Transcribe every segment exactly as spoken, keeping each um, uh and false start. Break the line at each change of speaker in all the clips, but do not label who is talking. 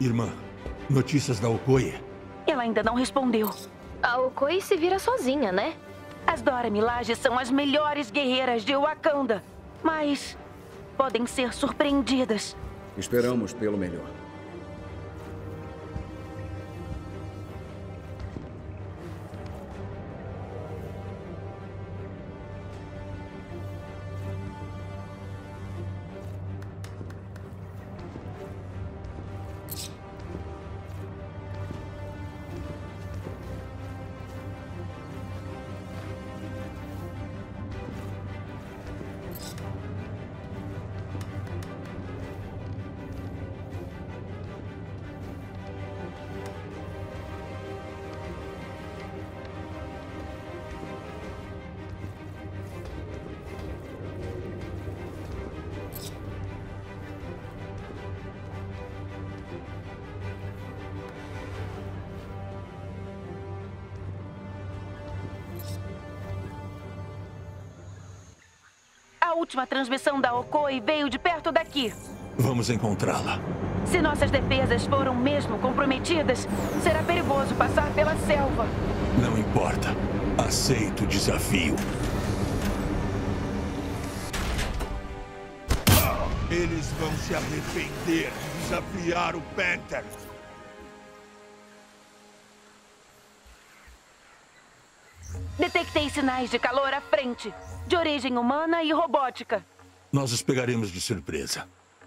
Irmã, notícias da Okoye?
Ela ainda não respondeu.
A Okoye se vira sozinha, né?
As Dora Milaje são as melhores guerreiras de Wakanda, mas podem ser surpreendidas.
Esperamos pelo melhor.
A última transmissão da Okoye veio de perto daqui.
Vamos encontrá-la.
Se nossas defesas foram mesmo comprometidas, será perigoso passar pela selva.
Não importa. Aceito o desafio.
Eles vão se arrepender de desafiar o Panther.
Detectei sinais de calor à frente, de origem humana e robótica.
Nós os pegaremos de surpresa.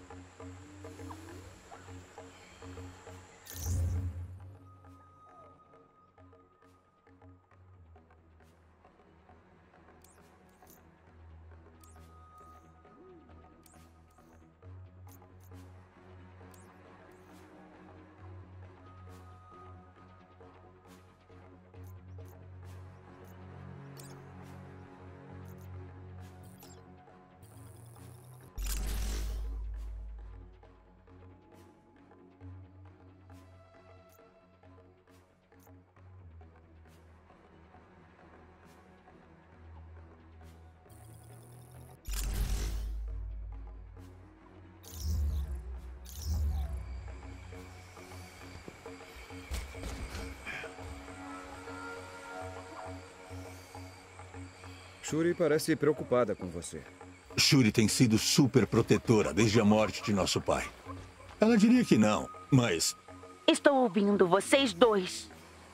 Shuri parece preocupada com você.
Shuri tem sido super protetora desde a morte de nosso pai. Ela diria que não, mas...
Estou ouvindo vocês dois.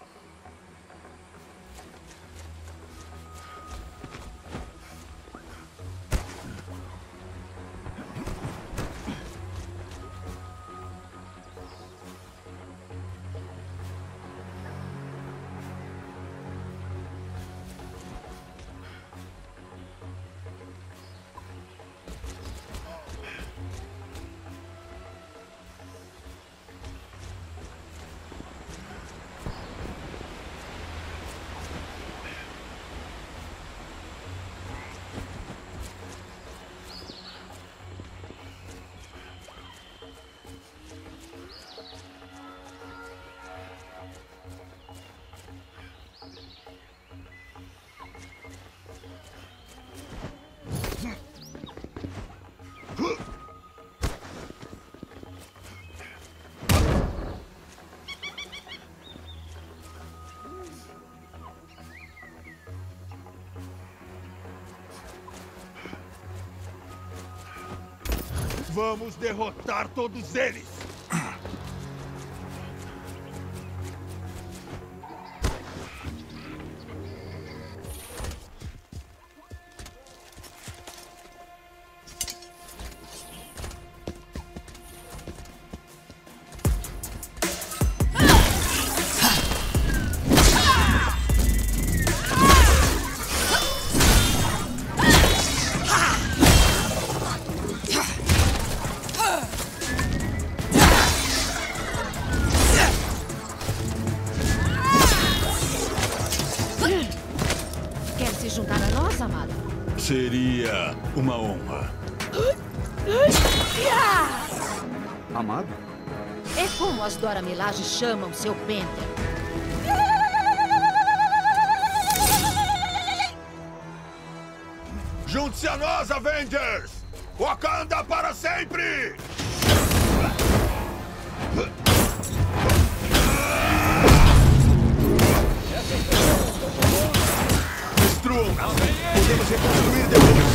Vamos derrotar todos eles!
Seria uma honra.
Amado?
É como as Dora Milaje chamam seu Panther.
Junte-se a nós, Avengers! Wakanda para sempre! Destruir depois.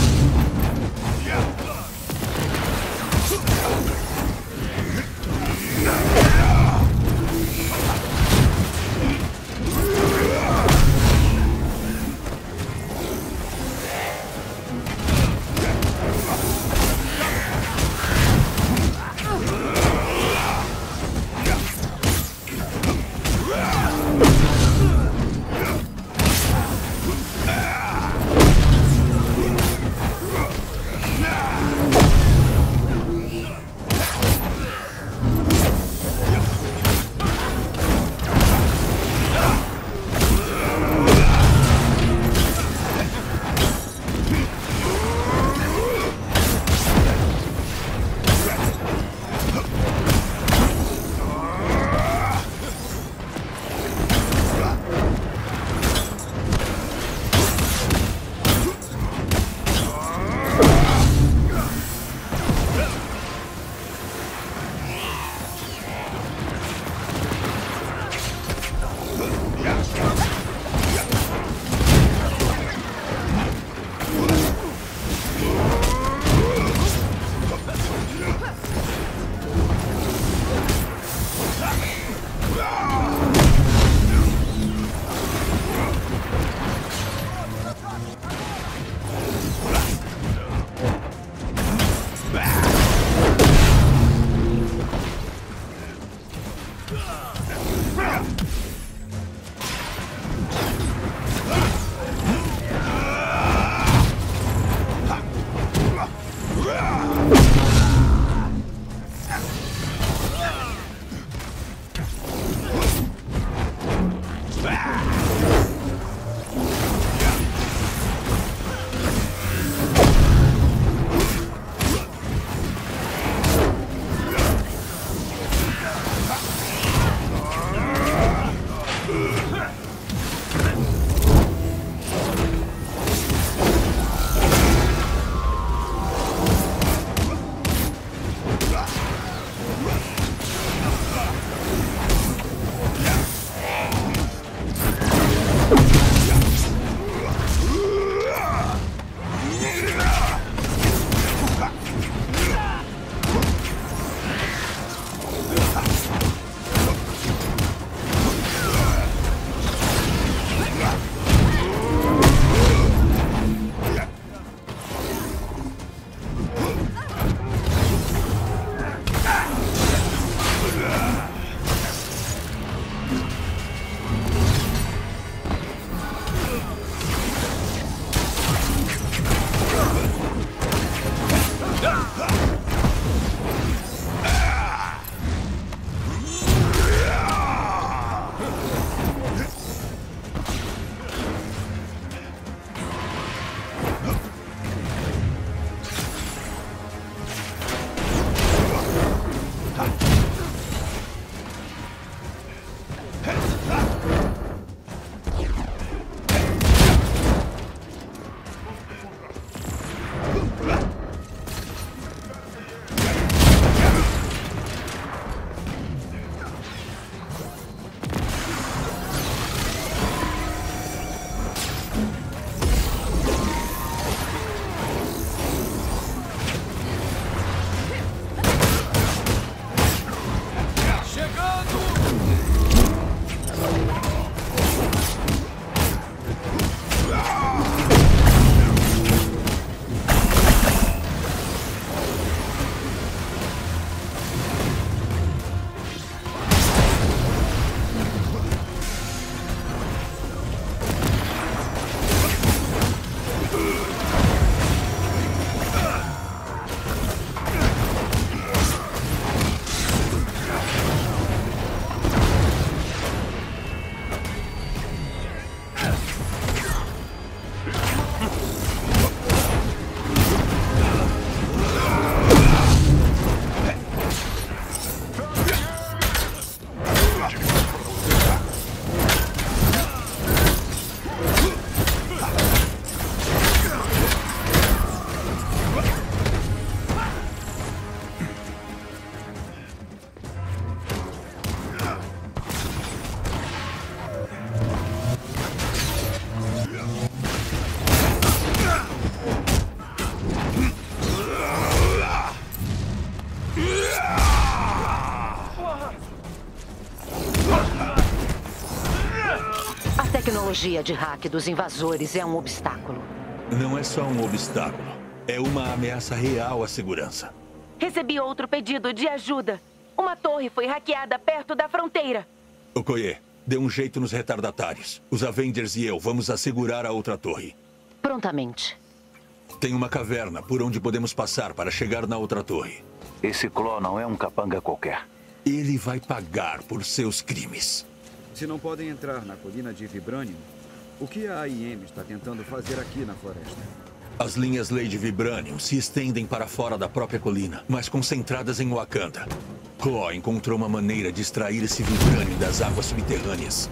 tecnologia de hack dos invasores é um obstáculo.
Não é só um obstáculo. É uma ameaça real à segurança.
Recebi outro pedido de ajuda. Uma torre foi hackeada perto da fronteira.
Okoye, dê um jeito nos retardatários. Os Avengers e eu vamos assegurar a outra torre.
Prontamente.
Tem uma caverna por onde podemos passar para chegar na outra torre.
Esse Claw não é um capanga qualquer.
Ele vai pagar por seus crimes.
Se não podem entrar na colina de Vibranium, o que a A I M está tentando fazer aqui na floresta?
As linhas lei de Vibranium se estendem para fora da própria colina, mas concentradas em Wakanda. Claw encontrou uma maneira de extrair esse Vibranium das águas subterrâneas.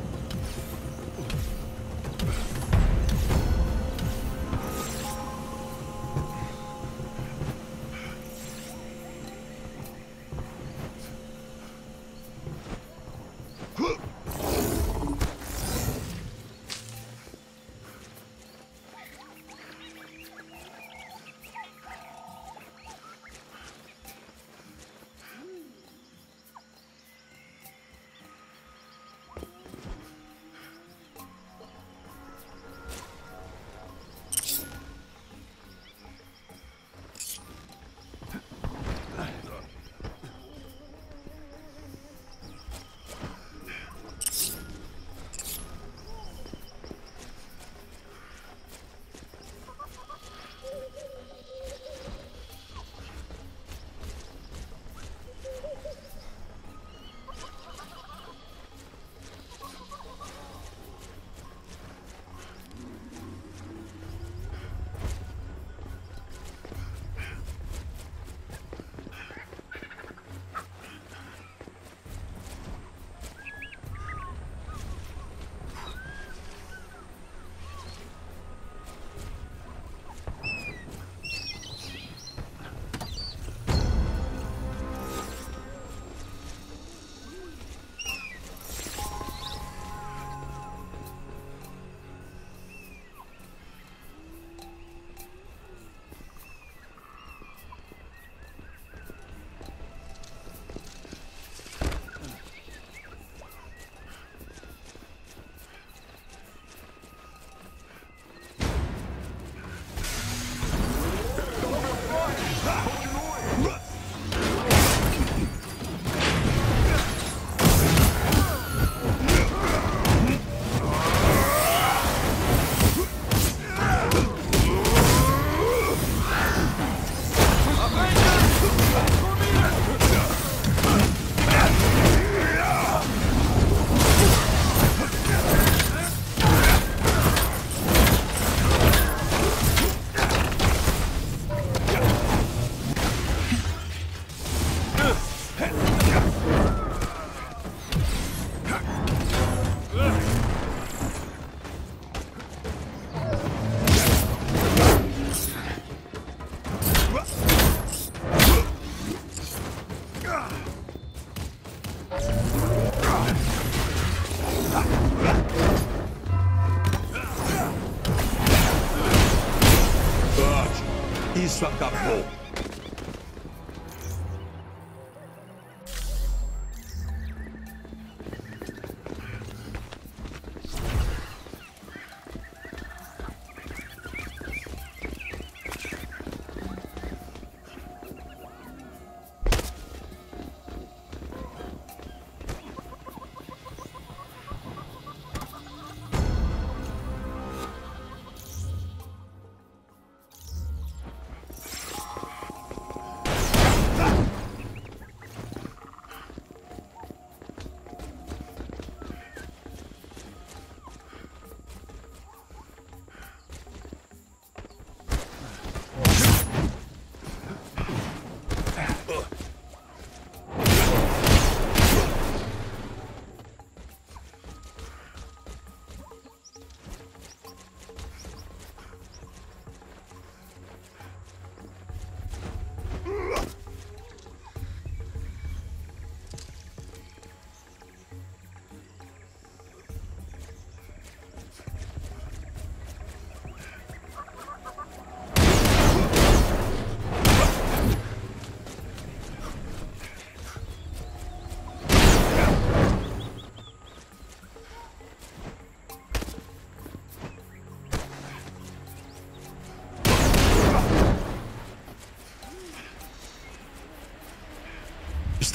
Isso acabou.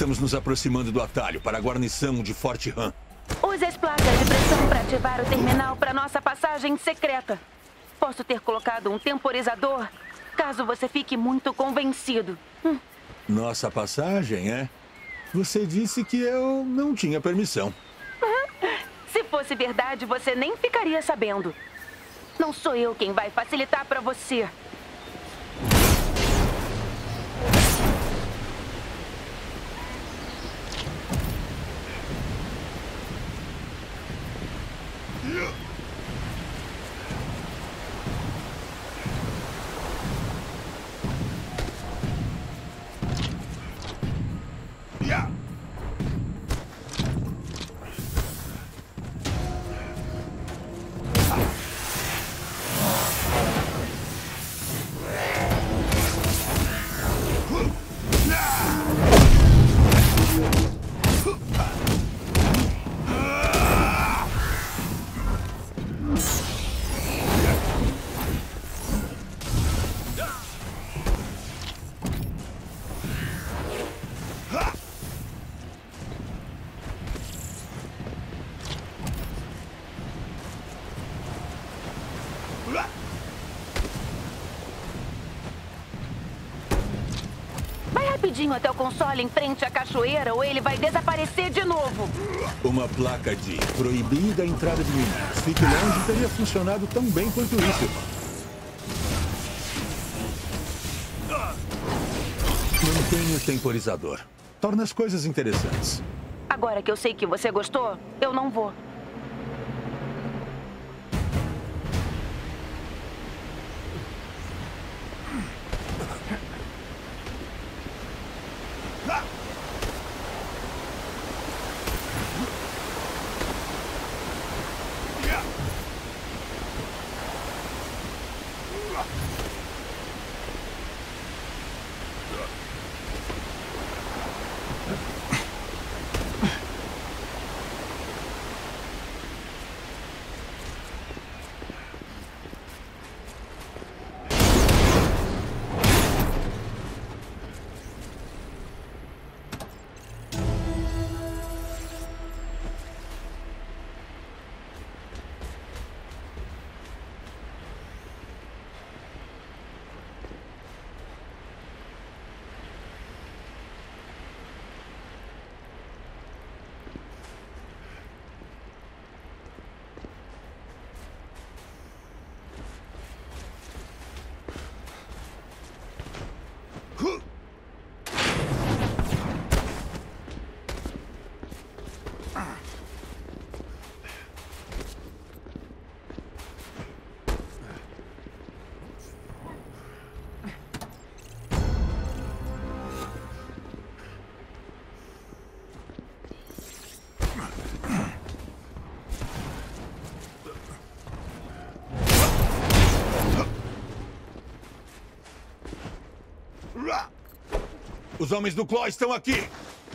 Estamos nos aproximando do atalho para a guarnição de Fort Han.
Use as placas de pressão para ativar o terminal para nossa passagem secreta. Posso ter colocado um temporizador, caso você fique muito convencido. Hum.
Nossa passagem, é? Você disse que eu não tinha permissão.
Se fosse verdade, você nem ficaria sabendo. Não sou eu quem vai facilitar para você. Vai rapidinho até o console em frente à cachoeira ou ele vai desaparecer de novo.
Uma placa de proibida a entrada de inimigos. Fique longe, teria funcionado tão bem quanto isso. Mantenha o temporizador. Torna as coisas interessantes.
Agora que eu sei que você gostou, eu não vou.
Os homens do Claw estão aqui!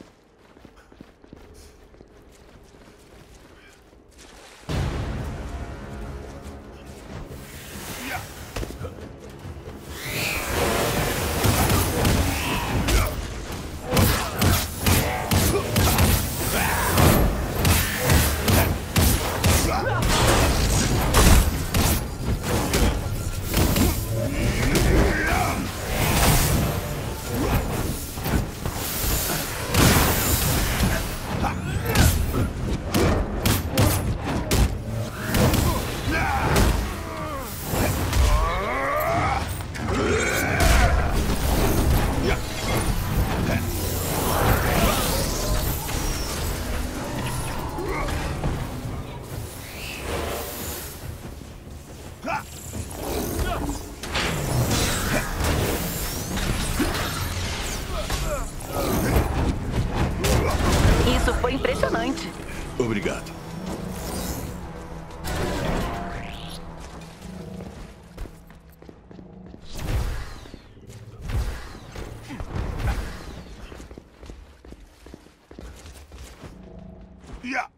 Isso foi impressionante.
Obrigado.
Yeah.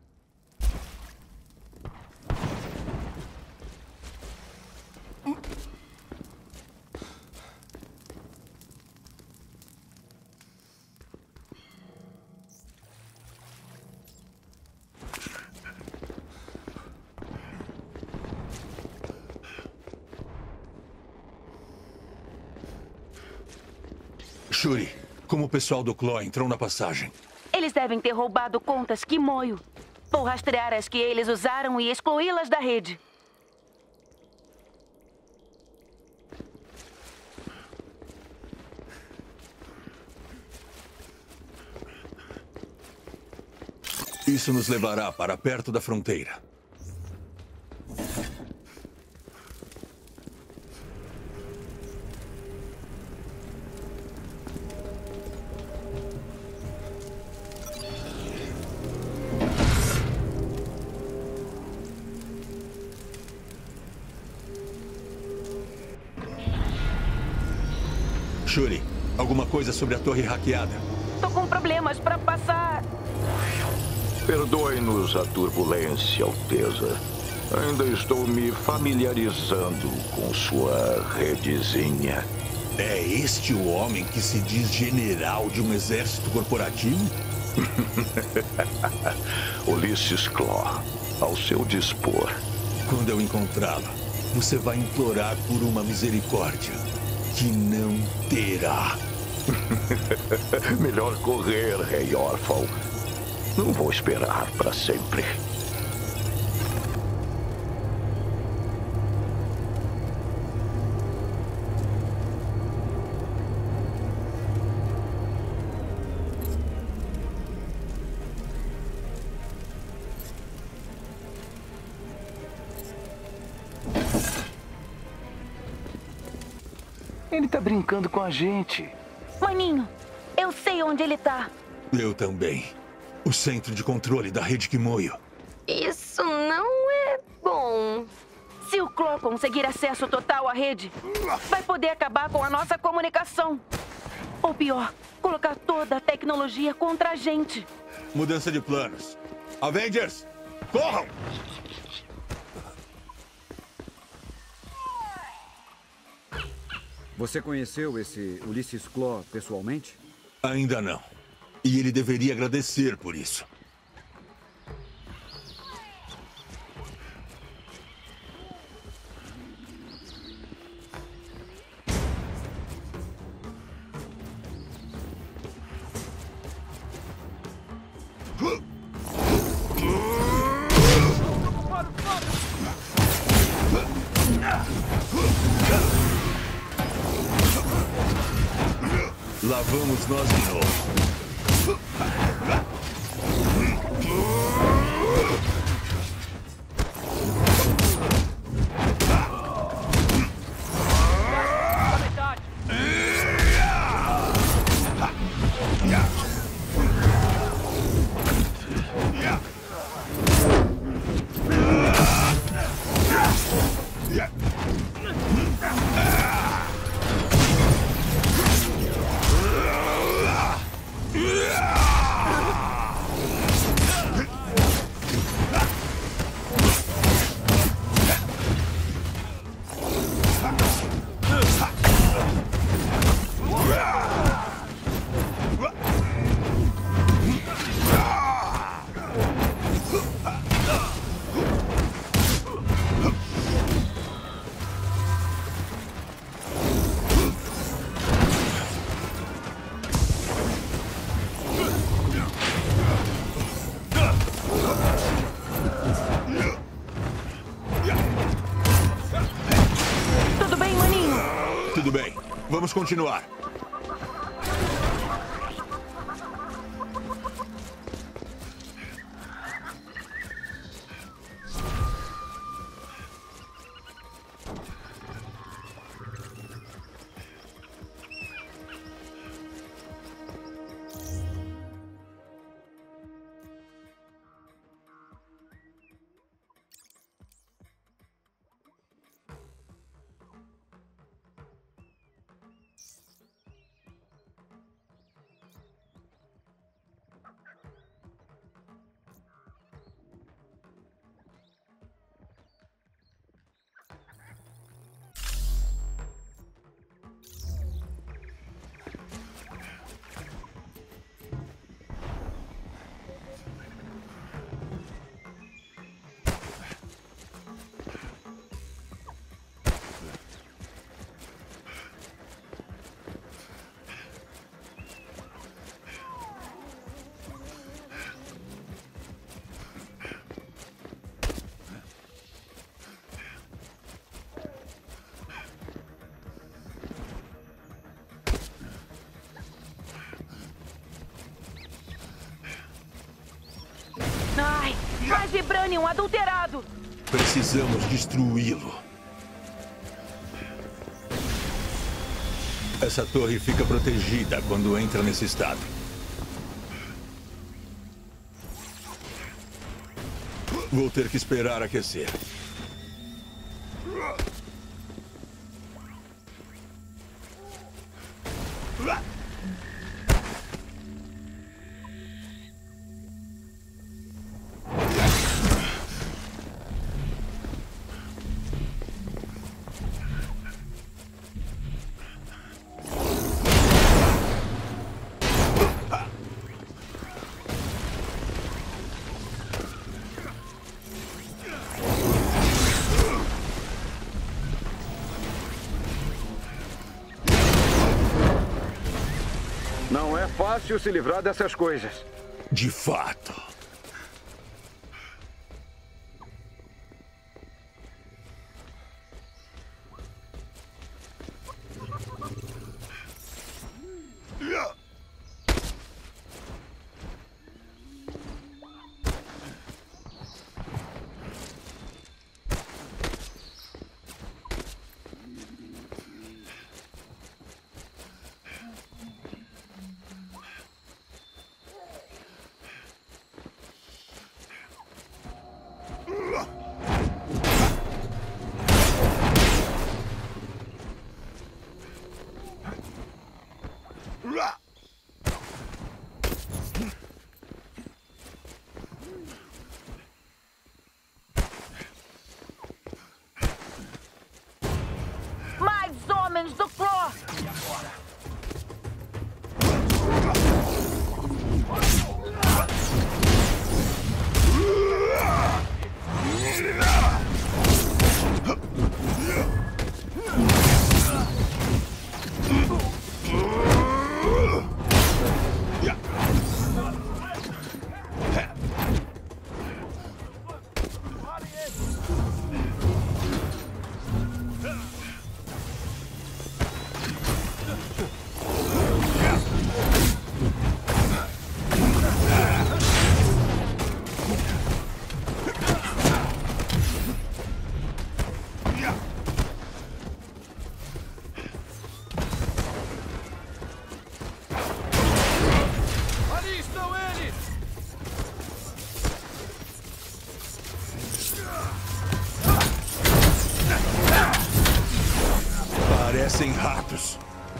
Shuri, como o pessoal do Claw entrou na passagem?
Eles devem ter roubado contas Kimoyo. Vou rastrear as que eles usaram e excluí-las da rede.
Isso nos levará para perto da fronteira. Shuri, alguma coisa sobre a torre hackeada?
Tô com problemas para passar.
Perdoe-nos a turbulência, Alteza. Ainda estou me familiarizando com sua redezinha.
É este o homem que se diz general de um exército corporativo?
Ulysses Claw, ao seu dispor.
Quando eu encontrá-lo, você vai implorar por uma misericórdia que não terá.
Melhor correr, Rei Órfão. Não vou esperar para sempre.
Ele tá brincando com a gente.
Maninho, eu sei onde ele tá.
Eu também. O centro de controle da rede Kimoyo.
Isso não é bom.
Se o Claw conseguir acesso total à rede, vai poder acabar com a nossa comunicação. Ou pior, colocar toda a tecnologia contra a gente.
Mudança de planos. Avengers, corram!
Você conheceu esse Ulysses Claw pessoalmente?
Ainda não. E ele deveria agradecer por isso. Lá vamos nós de novo. Tudo bem. Vamos continuar.
Mais Vibranium adulterado!
Precisamos destruí-lo. Essa torre fica protegida quando entra nesse estado. Vou ter que esperar aquecer.
Não é fácil se livrar dessas coisas.
De fato.
Mais homens do Claw!
Parecem ratos.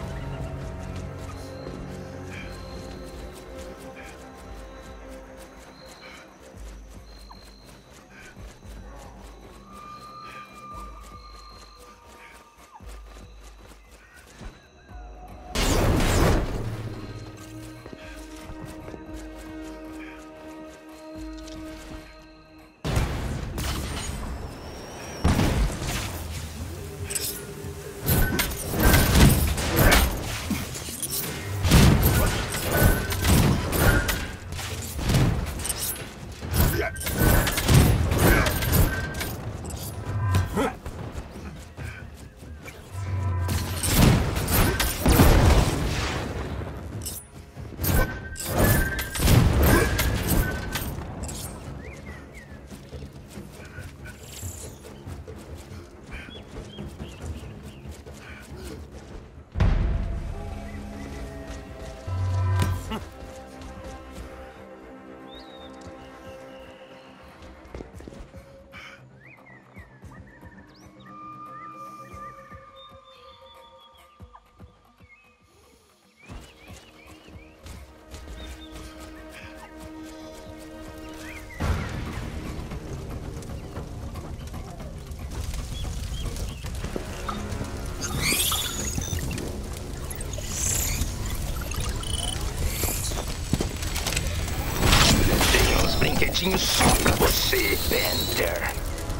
Brinquedinho só pra você, Bender.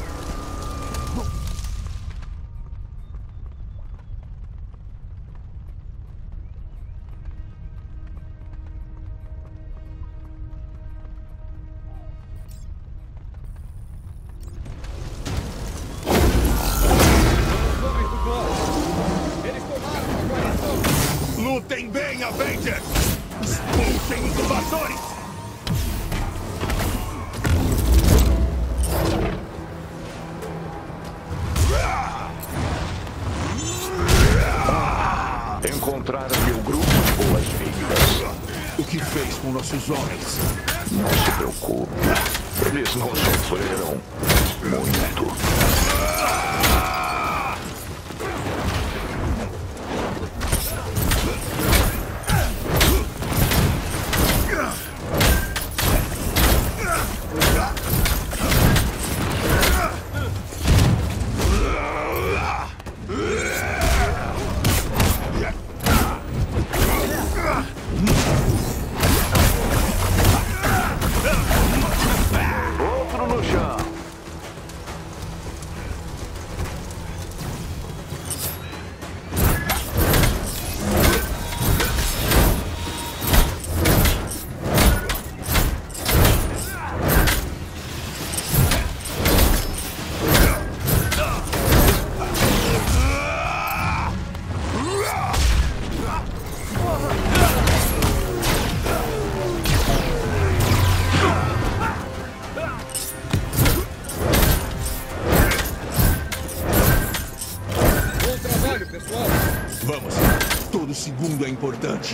Lutem bem, Avengers! Expulsem os invasores!
com nossos homens.
Não se preocupe. Eles não sofreram muito.
Outro no chão.
Vamos. Todo segundo é importante.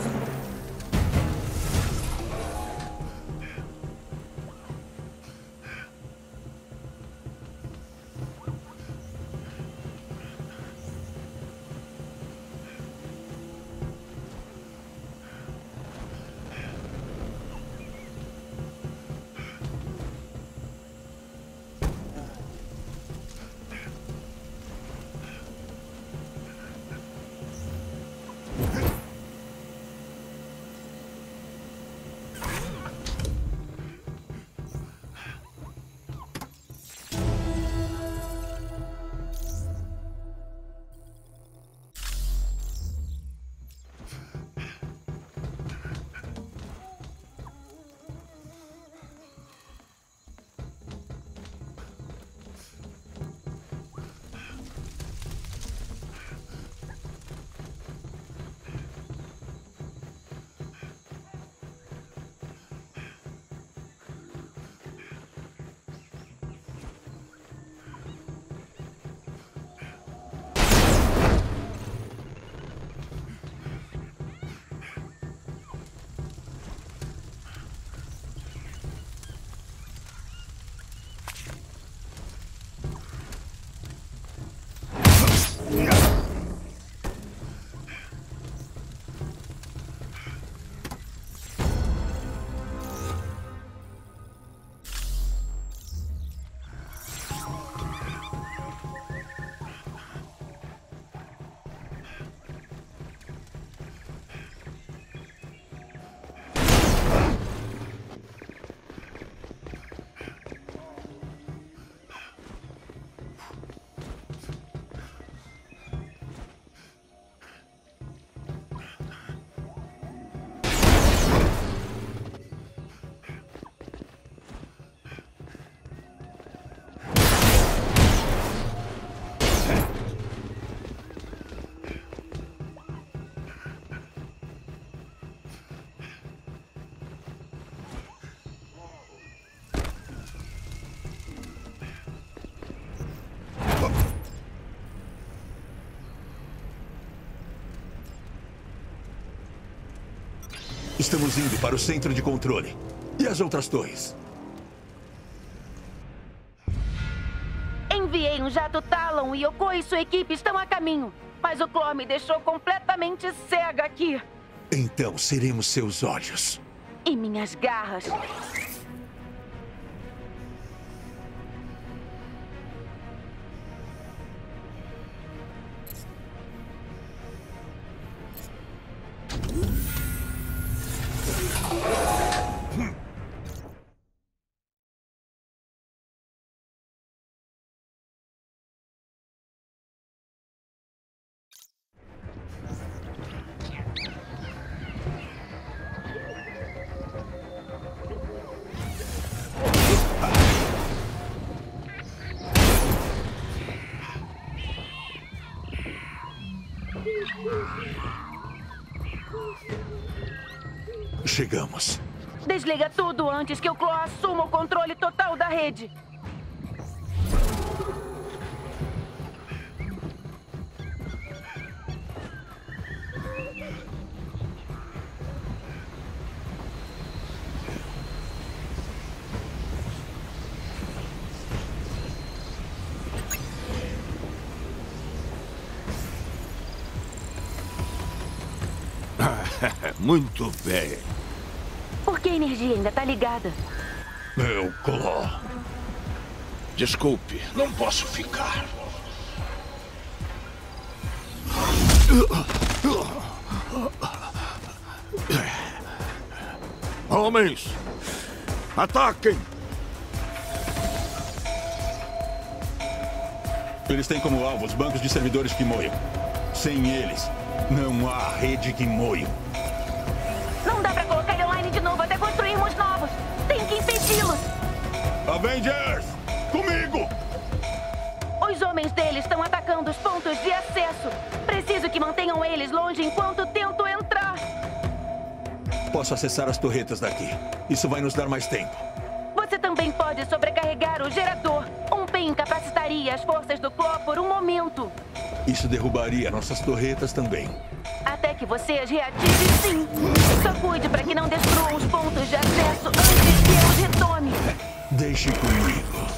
Estamos indo para o centro de controle. E as outras torres?
Enviei um jato Talon e Yoko e sua equipe estão a caminho. Mas o Clor me deixou completamente cega aqui.
Então seremos seus olhos.
E minhas garras.
Chegamos.
Desliga tudo antes que o Clor assuma o controle total da rede.
Muito bem.
Por que a energia ainda tá ligada?
Meu Claw.
Desculpe, não posso ficar. Homens, ataquem!
Eles têm como alvo os bancos de servidores Kimoyo. Sem eles, não há rede Kimoyo.
Não dá pra colocar ele online de novo até construirmos novos. Tem que impedi-los.
Avengers, comigo!
Os homens deles estão atacando os pontos de acesso. Preciso que mantenham eles longe enquanto tento entrar.
Posso acessar as torretas daqui. Isso vai nos dar mais tempo.
Você também pode sobrecarregar o gerador. Um P incapacitaria as forças do Claw por um momento.
Isso derrubaria nossas torretas também.
Até que você as reative, sim. Só cuide para que não destruam os pontos de acesso antes que eu os retome.
Deixe comigo.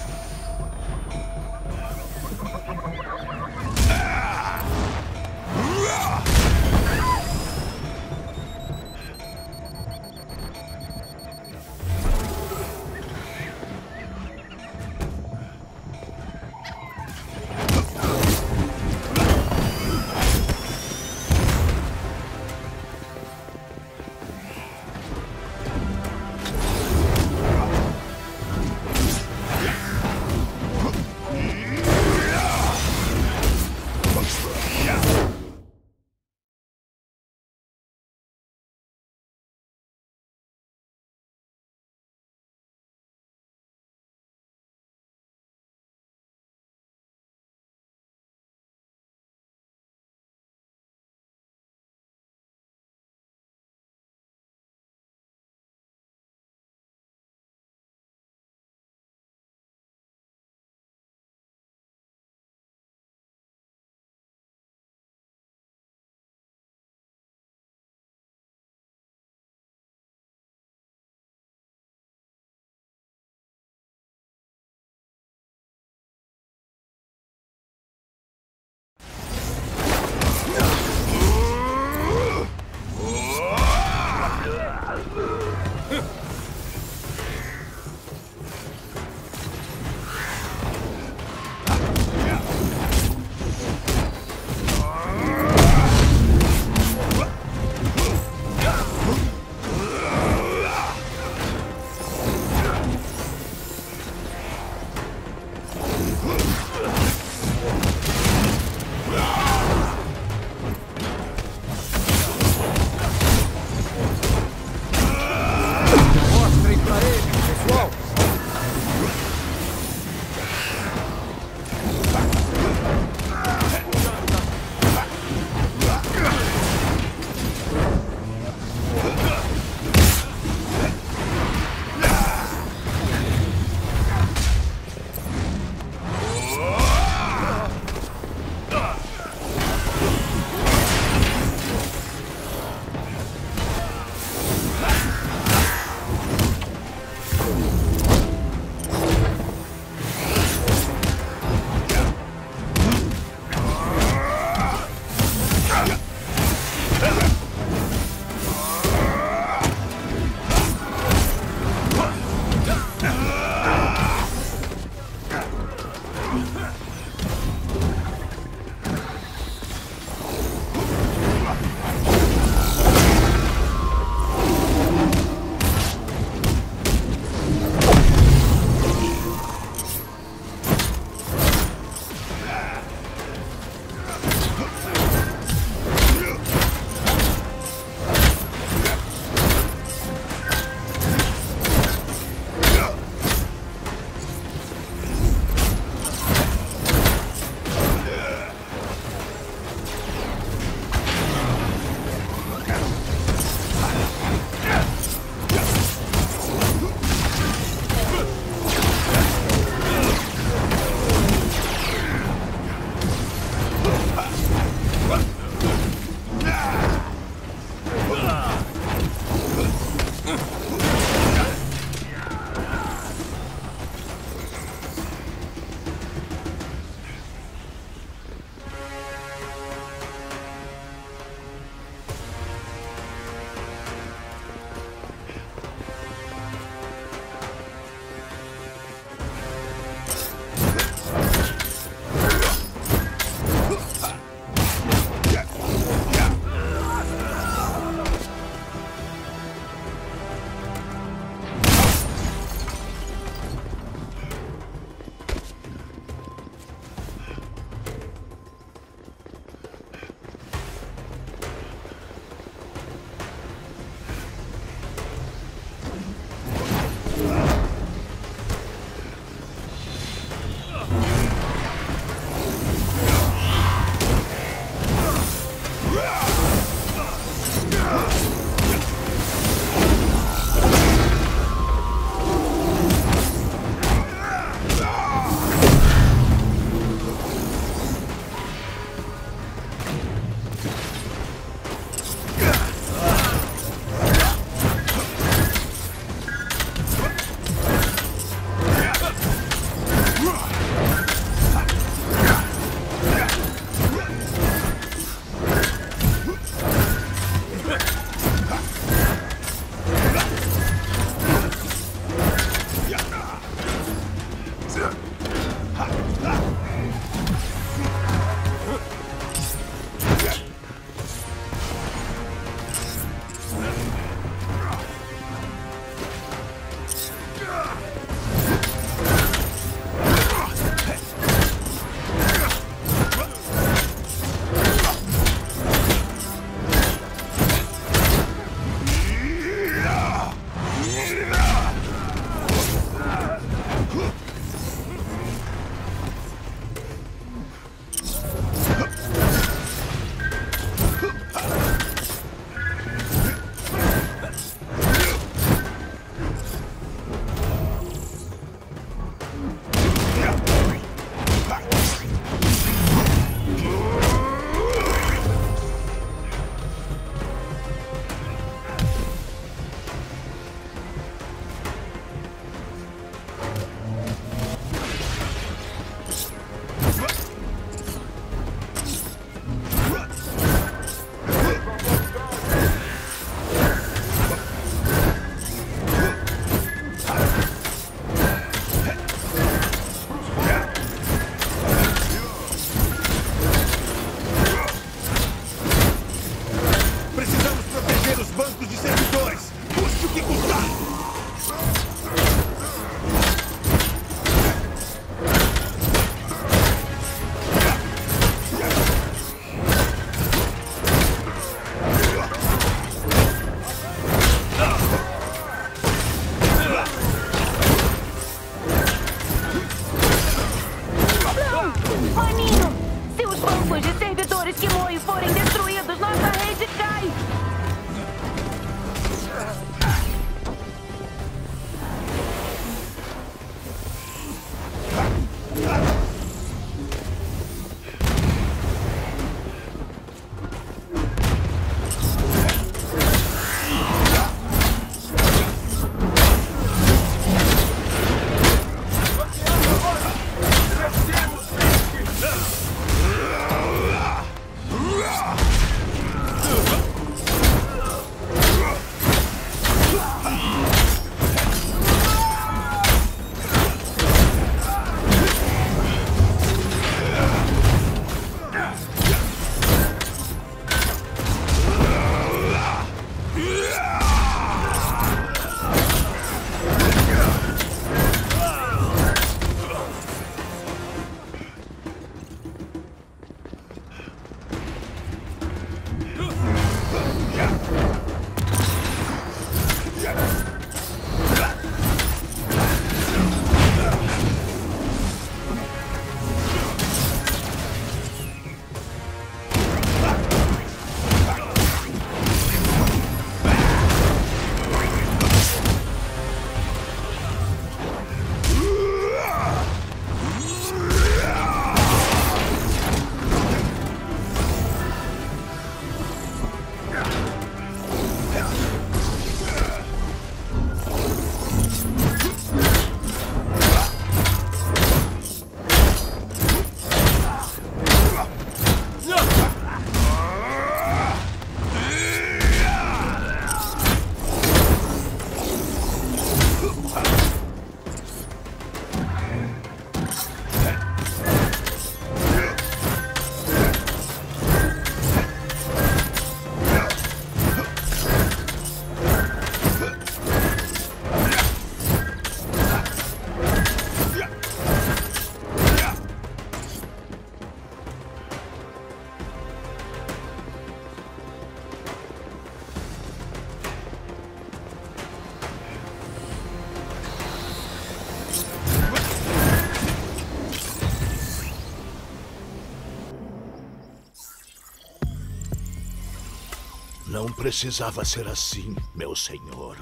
Não precisava ser assim, meu senhor.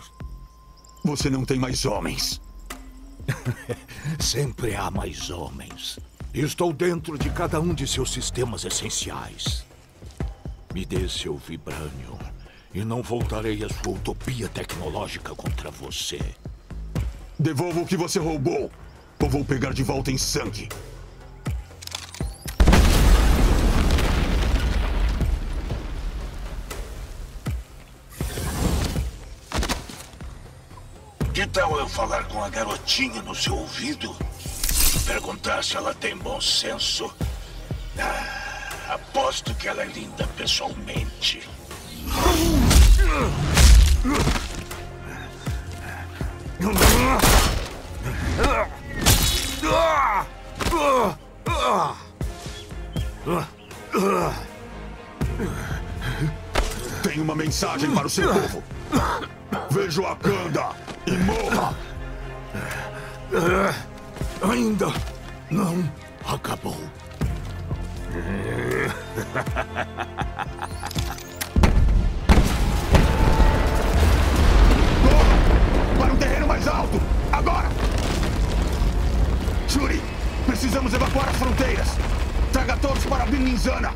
Você não tem mais homens.
Sempre há mais homens. Estou dentro de cada um de seus sistemas essenciais. Me dê seu vibranium e não voltarei à sua utopia tecnológica contra você.
Devolva o que você roubou, ou vou pegar de volta em sangue.
Que tal eu falar com a garotinha no seu ouvido? perguntar se ela tem bom senso. Ah, aposto que ela é linda pessoalmente.
Tenho uma mensagem para o seu povo. Veja Wakanda e morra!
Ainda não acabou.
Corra! Para um terreno mais alto! Agora! Shuri, precisamos evacuar as fronteiras! Traga todos para Birninzana!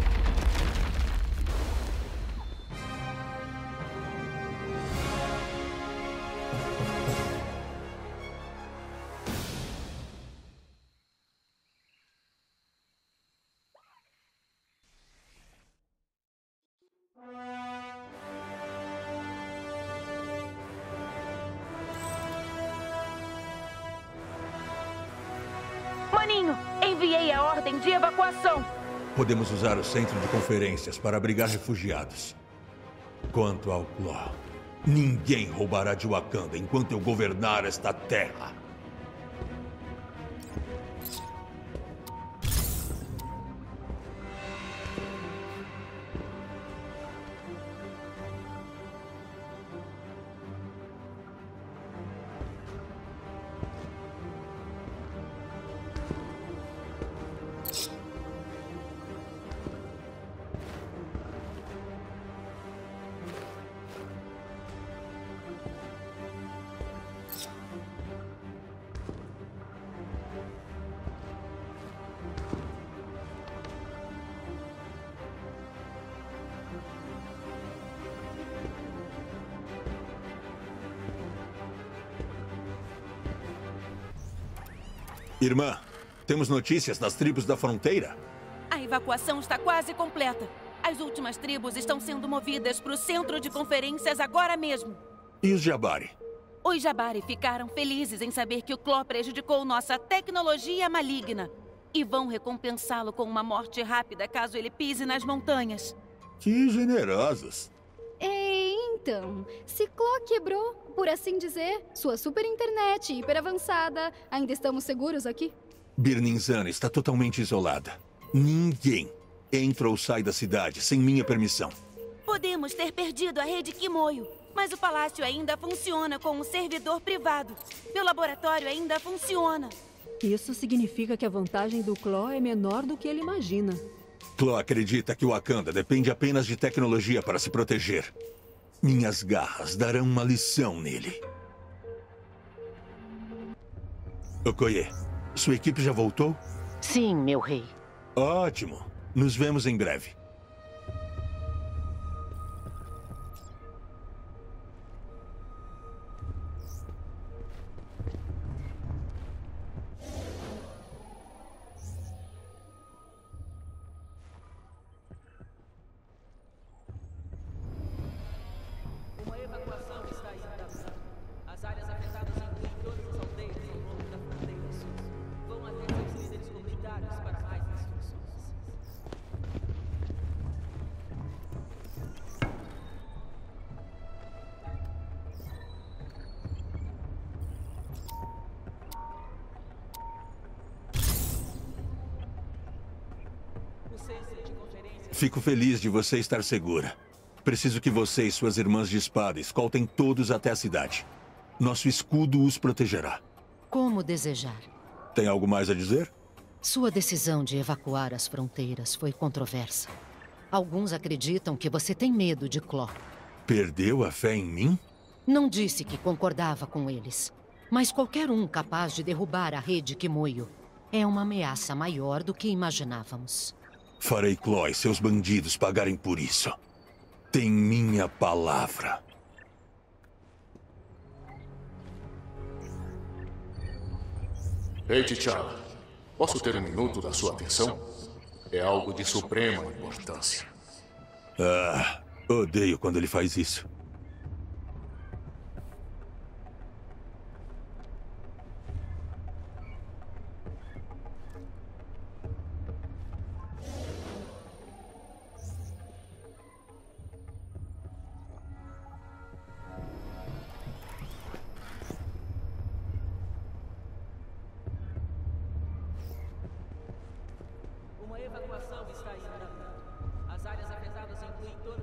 Maninho, enviei a ordem de evacuação.
Podemos usar o centro de conferências para abrigar refugiados. Quanto ao Claw, ninguém roubará de Wakanda enquanto eu governar esta terra. Irmã, temos notícias das tribos da fronteira?
A evacuação está quase completa. As últimas tribos estão sendo movidas para o centro de conferências agora mesmo.
E os Jabari?
Os Jabari ficaram felizes em saber que o Claw prejudicou nossa tecnologia maligna. E vão recompensá-lo com uma morte rápida caso ele pise nas montanhas.
Que generosos.
É, então, se Claw quebrou, por assim dizer, sua super internet hiper avançada, ainda estamos seguros aqui?
Birninzana está totalmente isolada. Ninguém entra ou sai da cidade sem minha permissão.
Podemos ter perdido a rede Kimoyo, mas o palácio ainda funciona com um servidor privado. Meu laboratório ainda funciona.
Isso significa que a vantagem do Claw é menor do que ele imagina.
Claw acredita que o Wakanda depende apenas de tecnologia para se proteger. Minhas garras darão uma lição nele. Okoye, sua equipe já voltou?
Sim, meu rei.
Ótimo. Nos vemos em breve.
Uma evacuação está aí adaptada. As áreas afetadas incluem todas as aldeias ao longo da fronteira sul. Vão até seus líderes comunitários para mais instruções. O centro de conferência...
Fico feliz de você estar segura. Preciso que você e suas irmãs de espada escoltem todos até a cidade. Nosso escudo os protegerá.
Como desejar.
Tem algo mais a dizer?
Sua decisão de evacuar as fronteiras foi controversa. Alguns acreditam que você tem medo de Claw.
Perdeu a fé em mim?
Não disse que concordava com eles. Mas qualquer um capaz de derrubar a rede Kimoyo é uma ameaça maior do que imaginávamos.
Farei Claw e seus bandidos pagarem por isso. Tem minha palavra.
Ei, T'Challa. Posso ter um minuto da sua atenção? É algo de suprema importância.
Ah, odeio quando ele faz isso.
incluem todas